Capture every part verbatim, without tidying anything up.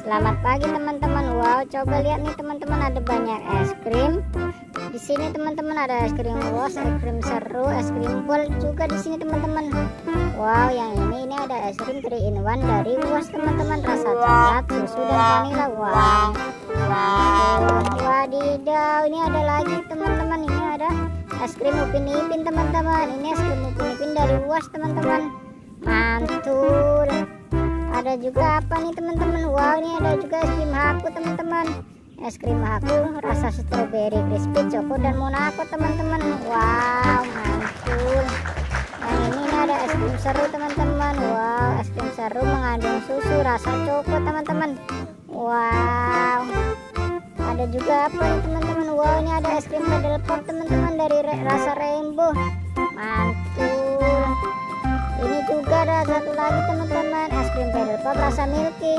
Selamat pagi teman-teman. Wow, coba lihat nih teman-teman, ada banyak es krim. Di sini teman-teman ada es krim was, es krim seru, es krim bol juga di sini teman-teman. Wow, yang ini ini ada es krim three in one dari was teman-teman, rasa coklat, susu dan vanila. Wow. Wadidaw, ini ada lagi teman-teman. Ini ada es krim Upin Ipin teman-teman. Ini es krim Upin Ipin dari was teman-teman. Mantul. Ada juga apa nih teman-teman? Wow, ini ada juga es krim Haku teman-teman. Es krim Haku rasa strawberry, crispy, coko dan monaco teman-teman. Wow, mantul. Yang ini, ini ada es krim seru teman-teman. Wow, es krim seru mengandung susu rasa coko teman-teman. Wow. Ada juga apa nih teman-teman? Wow, ini ada es krim paddle pop teman-teman dari rasa rainbow. Mantul. Ini juga ada satu lagi teman-teman, es krim paddle pop rasa milky.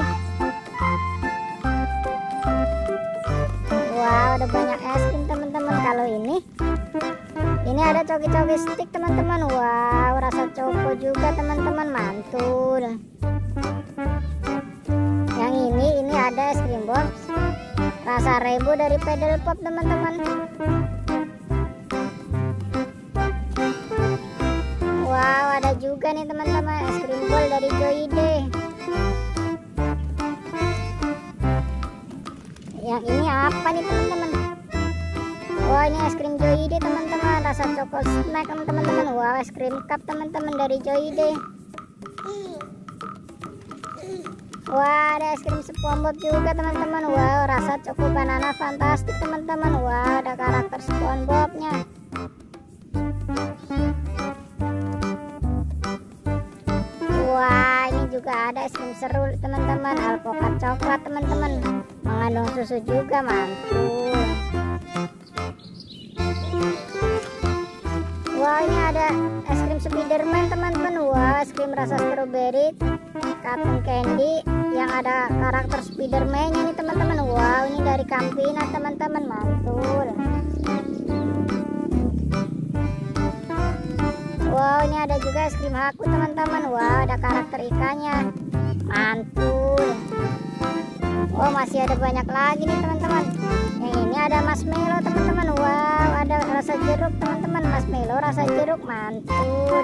Wow, ada banyak es krim teman-teman. Kalau ini ini ada coki-coki stick teman-teman. Wow, rasa coko juga teman-teman. Mantul. Yang ini ini ada es krim box rasa rainbow dari paddle pop teman-teman. Wow, ada juga nih teman-teman es krim bol dari Joyde. Yang ini apa nih teman-teman? Wah, ini es krim Joyde teman-teman, rasa coklat snack teman-teman. Wow, es krim cup teman-teman dari Joyde. Wah, ada es krim SpongeBob juga teman-teman. Wow, rasa coko banana fantastik teman-teman. Wow, ada karakter SpongeBobnya. Wah, ini juga ada es krim seru teman-teman, alpukat coklat teman-teman, mengandung susu juga. Mantul. Wah, ini ada es krim Spiderman teman-teman. Wah, es krim rasa strawberry, cotton candy yang ada karakter Spiderman-nya nih teman-teman. Wow, ini dari Campina teman-teman. Mantul. Wow, ini ada juga es krim Haku teman-teman. Wow, ada karakter ikannya. Mantul. Oh, masih ada banyak lagi nih teman-teman. Yang ini ada marshmallow teman-teman. Wow, ada rasa jeruk teman-teman. Marshmallow rasa jeruk. Mantul.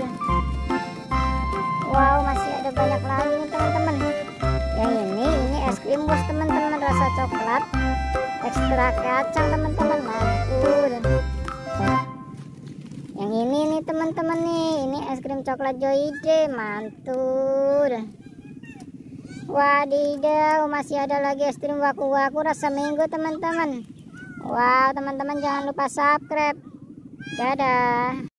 Wow, masih ada banyak lagi nih teman-teman. Yang ini ini es krim bos teman-teman, rasa coklat ekstra kacang teman-teman. Mantul. Yang ini nih teman-teman nih, ini es krim coklat Joyde. Mantul. Wadidaw, masih ada lagi es krim waku-waku rasa mango teman-teman. Wow, teman-teman jangan lupa subscribe. Dadah.